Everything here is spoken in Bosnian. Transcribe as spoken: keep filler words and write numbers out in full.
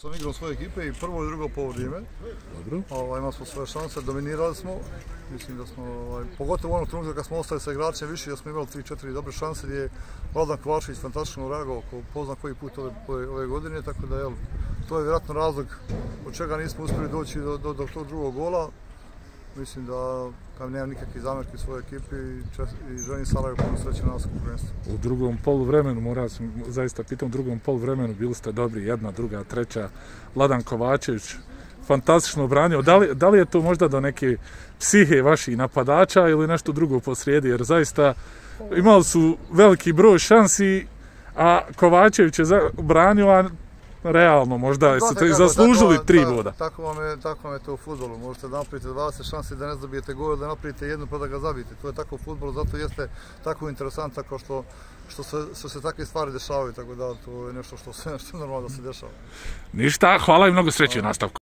Sam igrao svoje ekipe i prvo i drugo poluvrijeme. Dobro. Ovaj, imali smo svoje šanse, dominirali smo. Mislim da smo, ovaj, pogotovo u onom trenutku kad smo ostali sa igračem više, da smo imali tri četiri dobre šanse gdje je Vladan Kovačević fantastično reagovao ko zna koji put ove, ove, ove godine, tako da jel, to je vjerojatno razlog od čega nismo uspjeli doći do, do, do tog drugog gola. Mislim da kam nemam nikakve zamjerke svoje ekipi i, i želim Sarajevo puno sreće na nas u prvenstvu. U drugom poluvremenu, moram sam zaista pitam, u drugom poluvremenu bili ste dobri, jedna, druga, treća. Vladan Kovačević fantastično branio. Da li, da li je to možda do neke psihe vaših napadača ili nešto drugo posrijedi, jer zaista imali su veliki broj šansi, a Kovačević je branio, a realno možda su te zaslužili tako, tri boda. Tako vam, je, tako vam je to u fudbalu. Možete da napravite dvadeset šansi da ne zabijete gol, da napravite jednu pa da ga zabijete. To je tako u fudbalu, zato jeste tako interesantno tako što, što, se, što se takve stvari dešavaju. Tako da to je nešto što, što je normalno da se dešava. Ništa, hvala i mnogo sreće u nastavku.